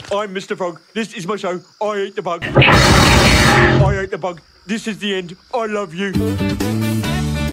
I'm Mr. Frog. This is my show. I ate the bug. I ate the bug. This is the end. I love you.